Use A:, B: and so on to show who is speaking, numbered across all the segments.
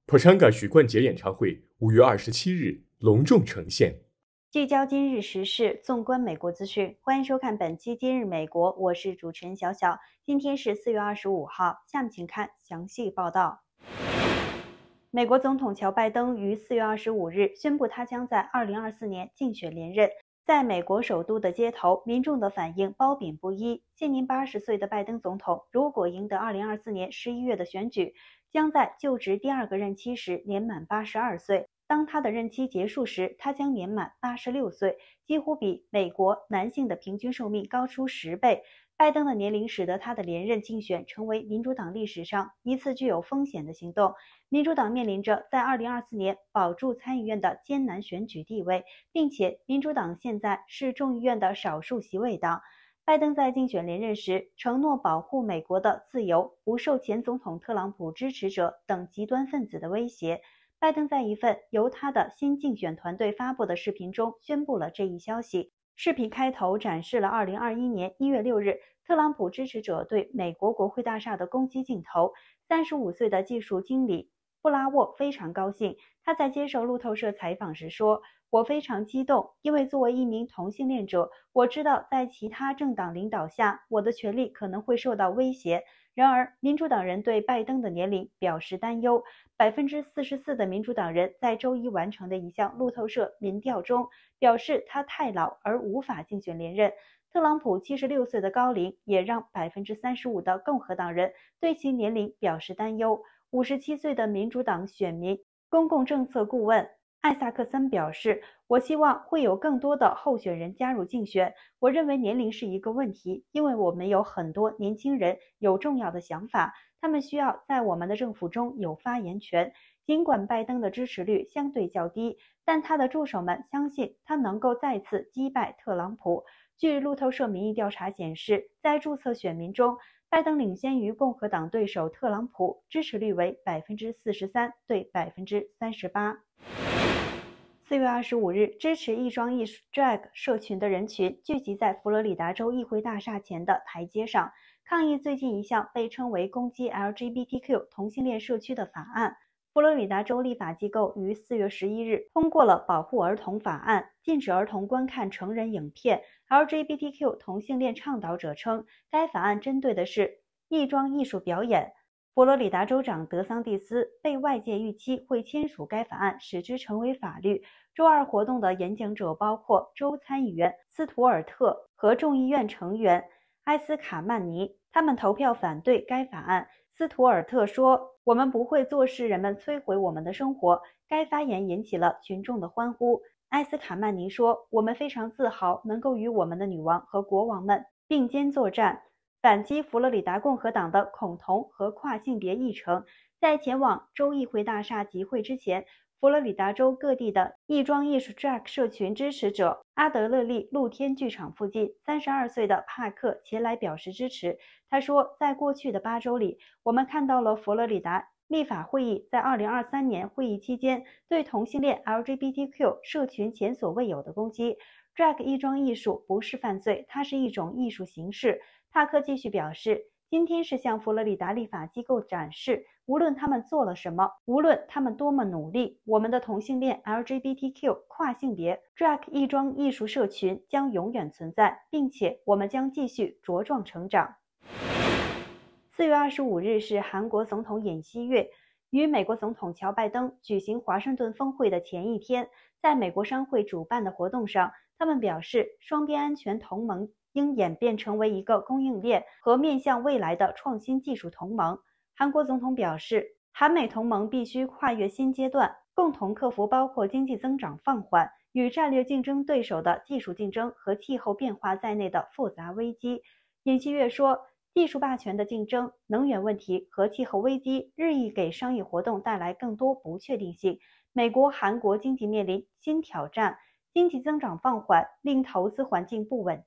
A: 破伤感许冠杰演唱会5月27日隆重呈现。
B: 聚焦今日时事，纵观美国资讯，欢迎收看本期今日美国，我是主持人小小。今天是4月25号，下面请看详细报道。美国总统乔拜登于4月25日宣布，他将在2024年竞选连任。在美国首都的街头，民众的反应褒贬不一。现年80岁的拜登总统，如果赢得2024年11月的选举，将在就职第二个任期时年满82岁。当他的任期结束时，他将年满86岁，几乎比美国男性的平均寿命高出10倍。拜登的年龄使得他的连任竞选成为民主党历史上一次具有风险的行动。民主党面临着在2024年保住参议院的艰难选举地位，并且民主党现在是众议院的少数席位党。拜登在竞选连任时承诺保护美国的自由，不受前总统特朗普支持者等极端分子的威胁。拜登在一份由他的新竞选团队发布的视频中宣布了这一消息。视频开头展示了2021年1月6日特朗普支持者对美国国会大厦的攻击镜头。35岁的技术经理布拉沃非常高兴，他在接受路透社采访时说：“我非常激动，因为作为一名同性恋者，我知道在其他政党领导下，我的权利可能会受到威胁。”然而，民主党人对拜登的年龄表示担忧。44%的民主党人在周一完成的一项路透社民调中表示他太老而无法竞选连任。特朗普76岁的高龄也让35%的共和党人对其年龄表示担忧。57岁的民主党选民公共政策顾问艾萨克森表示：“我希望会有更多的候选人加入竞选。我认为年龄是一个问题，因为我们有很多年轻人有重要的想法，他们需要在我们的政府中有发言权。”尽管拜登的支持率相对较低，但他的助手们相信他能够再次击败特朗普。据路透社民意调查显示，在注册选民中，拜登领先于共和党对手特朗普，支持率为43%对38%。4月25日，支持亦庄艺术 drag 社群的人群聚集在佛罗里达州议会大厦前的台阶上，抗议最近一项被称为攻击 LGBTQ 同性恋社区的法案。佛罗里达州立法机构于4月11日通过了保护儿童法案，禁止儿童观看成人影片。LGBTQ 同性恋倡导者称，该法案针对的是亦庄艺术表演。佛罗里达州长德桑蒂斯被外界预期会签署该法案，使之成为法律。周二活动的演讲者包括州参议员斯图尔特和众议院成员埃斯卡曼尼，他们投票反对该法案。斯图尔特说：“我们不会坐视人们摧毁我们的生活。”该发言引起了群众的欢呼。埃斯卡曼尼说：“我们非常自豪能够与我们的女王和国王们并肩作战，反击佛罗里达共和党的恐同和跨性别议程。”在前往州议会大厦集会之前，佛罗里达州各地的亦庄艺术 drag 社群支持者阿德勒利露天剧场附近，32岁的帕克前来表示支持。他说：“在过去的8周里，我们看到了佛罗里达立法会议在2023年会议期间对同性恋 LGBTQ 社群前所未有的攻击。drag 亦庄艺术不是犯罪，它是一种艺术形式。”帕克继续表示：“今天是向佛罗里达立法机构展示，无论他们做了什么，无论他们多么努力，我们的同性恋 LGBTQ 跨性别 drag 亦庄艺术社群将永远存在，并且我们将继续茁壮成长。4月25日是韩国总统尹锡悦与美国总统乔拜登举行华盛顿峰会的前一天，在美国商会主办的活动上，他们表示双边安全同盟应演变成为一个供应链和面向未来的创新技术同盟。韩国总统表示，韩美同盟必须跨越新阶段，共同克服包括经济增长放缓、与战略竞争对手的技术竞争和气候变化在内的复杂危机。尹锡悦说，技术霸权的竞争、能源问题和气候危机日益给商业活动带来更多不确定性。美国、韩国经济面临新挑战，经济增长放缓令投资环境不稳定。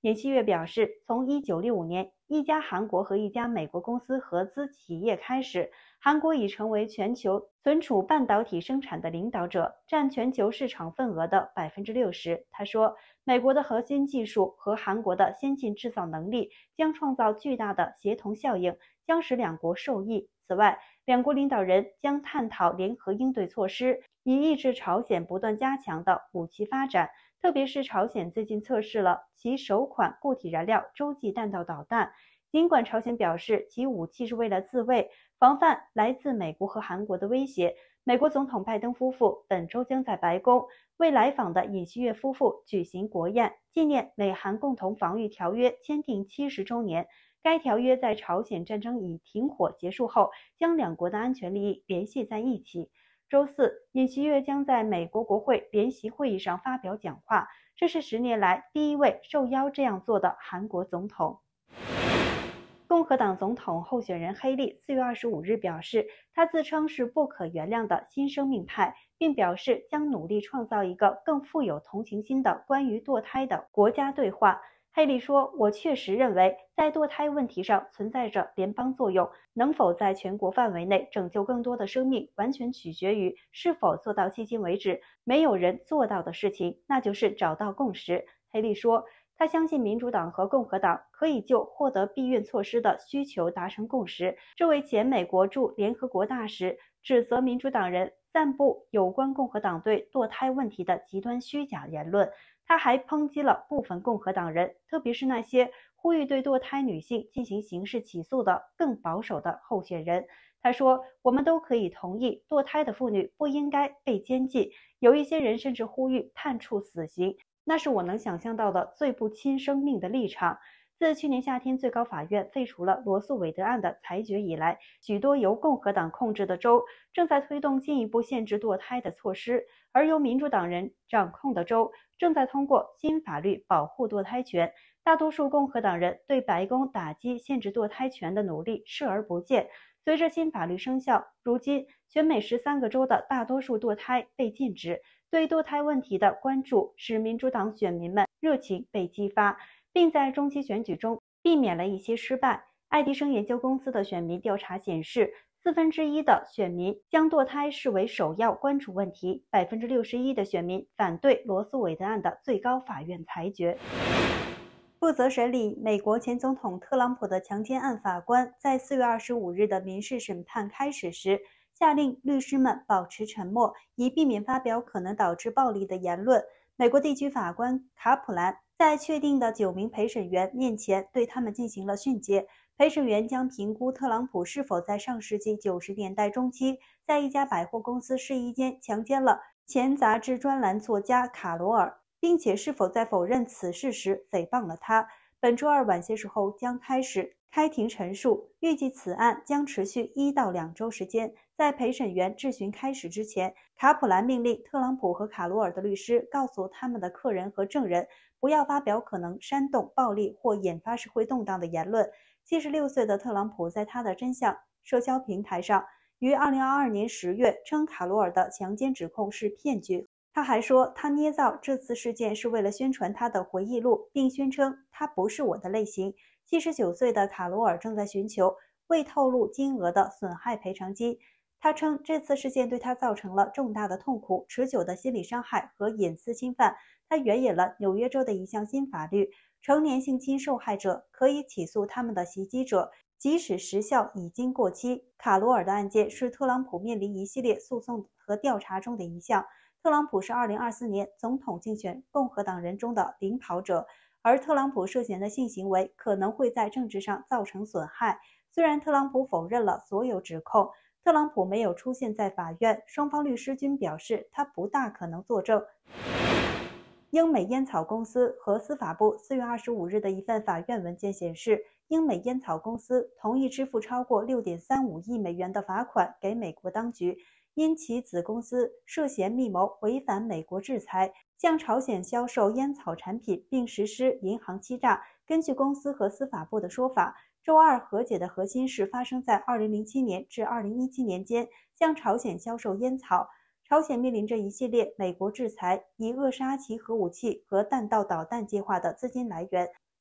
B: 尹锡悦表示，从1965年一家韩国和一家美国公司合资企业开始，韩国已成为全球存储半导体生产的领导者，占全球市场份额的60%。他说，美国的核心技术和韩国的先进制造能力将创造巨大的协同效应，将使两国受益。此外，两国领导人将探讨联合应对措施，以抑制朝鲜不断加强的武器发展。特别是朝鲜最近测试了其首款固体燃料洲际弹道导弹，尽管朝鲜表示其武器是为了自卫，防范来自美国和韩国的威胁。美国总统拜登夫妇本周将在白宫为来访的尹锡悦夫妇举行国宴，纪念美韩共同防御条约签订70周年。该条约在朝鲜战争已停火结束后，将两国的安全利益联系在一起。周四，尹锡悦将在美国国会联席会议上发表讲话，这是10年来第一位受邀这样做的韩国总统。共和党总统候选人黑利4月25日表示，他自称是不可原谅的新生命派，并表示将努力创造一个更富有同情心的关于堕胎的国家对话。黑利说，我确实认为在堕胎问题上存在着联邦作用，能否在全国范围内拯救更多的生命，完全取决于是否做到迄今为止没有人做到的事情，那就是找到共识。黑利说，他相信民主党和共和党可以就获得避孕措施的需求达成共识。这位前美国驻联合国大使指责民主党人散布有关共和党对堕胎问题的极端虚假言论。他还抨击了部分共和党人，特别是那些呼吁对堕胎女性进行刑事起诉的更保守的候选人。他说，我们都可以同意堕胎的妇女不应该被监禁，有一些人甚至呼吁判处死刑，那是我能想象到的最不亲生命的立场。自去年夏天最高法院废除了罗素韦德案的裁决以来，许多由共和党控制的州正在推动进一步限制堕胎的措施，而由民主党人掌控的州正在通过新法律保护堕胎权。大多数共和党人对白宫打击限制堕胎权的努力视而不见。随着新法律生效，如今全美13个州的大多数堕胎被禁止。对堕胎问题的关注使民主党选民们热情被激发，并在中期选举中避免了一些失败。爱迪生研究公司的选民调查显示，1/4的选民将堕胎视为首要关注问题，61%的选民反对罗素韦德案的最高法院裁决。负责审理美国前总统特朗普的强奸案法官在4月25日的民事审判开始时，下令律师们保持沉默，以避免发表可能导致暴力的言论。美国地区法官卡普兰在确定的9名陪审员面前对他们进行了训诫。陪审员将评估特朗普是否在上世纪90年代中期在一家百货公司试衣间强奸了前杂志专栏作家卡罗尔，并且是否在否认此事时诽谤了他。本周二晚些时候将开始开庭陈述，预计此案将持续1到2周时间。在陪审员质询开始之前，卡普兰命令特朗普和卡罗尔的律师告诉他们的客人和证人，不要发表可能煽动暴力或引发社会动荡的言论。76岁的特朗普在他的真相社交平台上于2022年10月称卡罗尔的强奸指控是骗局。他还说，他捏造这次事件是为了宣传他的回忆录，并宣称他不是我的类型。79岁的卡罗尔正在寻求未透露金额的损害赔偿金。他称这次事件对他造成了重大的痛苦、持久的心理伤害和隐私侵犯。他援引了纽约州的一项新法律，成年性侵受害者可以起诉他们的袭击者，即使时效已经过期。卡罗尔的案件是特朗普面临一系列诉讼和调查中的一项。特朗普是2024年总统竞选共和党人中的领跑者，而特朗普涉嫌的性行为可能会在政治上造成损害。虽然特朗普否认了所有指控，特朗普没有出现在法院，双方律师均表示他不大可能作证。英美烟草公司和司法部4月25日的一份法院文件显示，英美烟草公司同意支付超过6.35亿美元的罚款给美国当局，因其子公司涉嫌密谋违反美国制裁，向朝鲜销售烟草产品并实施银行欺诈。根据公司和司法部的说法，周二和解的核心是发生在2007年至2017年间向朝鲜销售烟草。朝鲜面临着一系列美国制裁，以扼杀其核武器和弹道导弹计划的资金来源。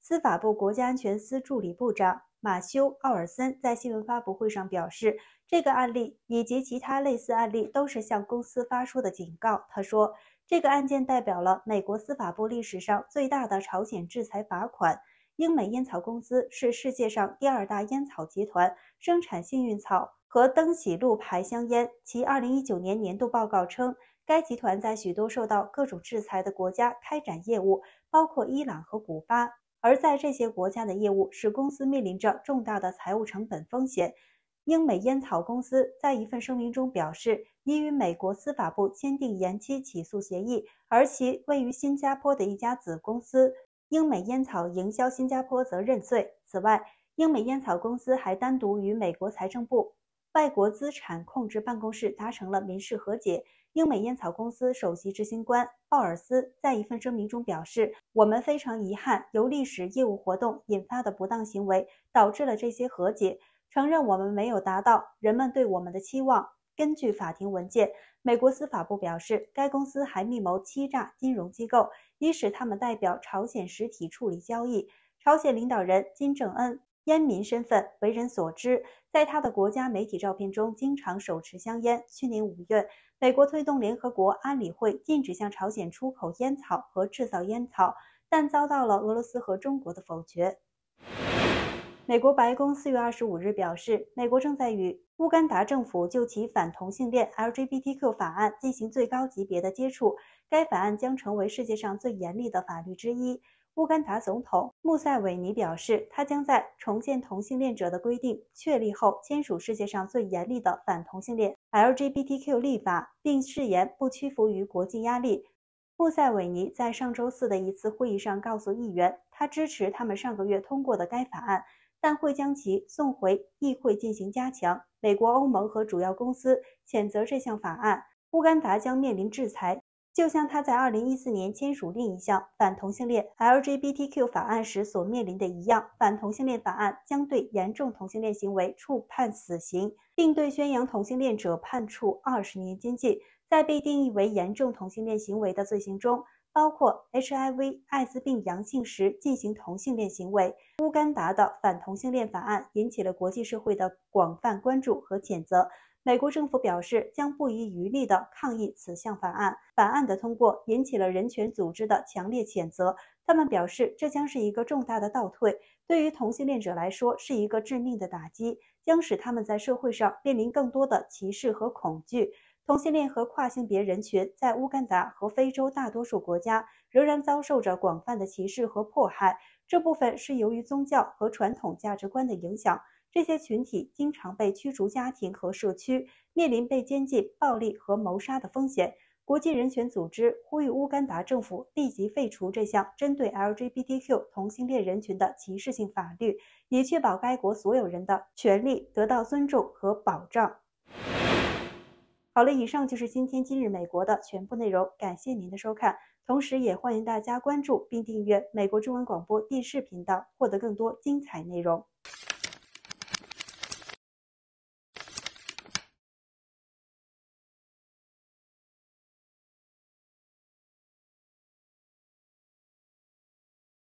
B: 司法部国家安全司助理部长马修·奥尔森在新闻发布会上表示，这个案例以及其他类似案例都是向公司发出的警告。他说，这个案件代表了美国司法部历史上最大的朝鲜制裁罚款。英美烟草公司是世界上第2大烟草集团，生产幸运草和登喜路牌香烟。其2019年年度报告称，该集团在许多受到各种制裁的国家开展业务，包括伊朗和古巴。而在这些国家的业务使公司面临着重大的财务成本风险。英美烟草公司在一份声明中表示，已与美国司法部签订延期起诉协议，而其位于新加坡的一家子公司英美烟草营销新加坡则认罪。此外，英美烟草公司还单独与美国财政部外国资产控制办公室达成了民事和解。英美烟草公司首席执行官鲍尔斯在一份声明中表示，我们非常遗憾由历史业务活动引发的不当行为导致了这些和解，承认我们没有达到人们对我们的期望。根据法庭文件，美国司法部表示，该公司还密谋欺诈金融机构，以使他们代表朝鲜实体处理交易。朝鲜领导人金正恩烟民身份为人所知，在他的国家媒体照片中经常手持香烟。去年5月，美国推动联合国安理会禁止向朝鲜出口烟草和制造烟草，但遭到了俄罗斯和中国的否决。美国白宫4月25日表示，美国正在与乌干达政府就其反同性恋 LGBTQ 法案进行最高级别的接触，该法案将成为世界上最严厉的法律之一。乌干达总统穆塞韦尼表示，他将在重建同性恋者的规定确立后签署世界上最严厉的反同性恋 LGBTQ 立法，并誓言不屈服于国际压力。穆塞韦尼在上周四的一次会议上告诉议员，他支持他们上个月通过的该法案，但会将其送回议会进行加强。美国、欧盟和主要公司谴责这项法案。乌干达将面临制裁，就像他在2014年签署另一项反同性恋 LGBTQ 法案时所面临的一样。反同性恋法案将对严重同性恋行为处判死刑，并对宣扬同性恋者判处20年监禁。在被定义为严重同性恋行为的罪行中，包括 HIV 艾滋病阳性时进行同性恋行为。乌干达的反同性恋法案引起了国际社会的广泛关注和谴责。美国政府表示将不遗余力地抗议此项法案。法案的通过引起了人权组织的强烈谴责，他们表示这将是一个重大的倒退，对于同性恋者来说是一个致命的打击，将使他们在社会上面临更多的歧视和恐惧。同性恋和跨性别人群在乌干达和非洲大多数国家仍然遭受着广泛的歧视和迫害，这部分是由于宗教和传统价值观的影响。这些群体经常被驱逐家庭和社区，面临被监禁、暴力和谋杀的风险。国际人权组织呼吁乌干达政府立即废除这项针对 LGBTQ 同性恋人群的歧视性法律，以确保该国所有人的权利得到尊重和保障。好了，以上就是今日美国的全部内容，感谢您的收看，同时也欢迎大家关注并订阅美国中文广播电视频道，获得更多精彩内容。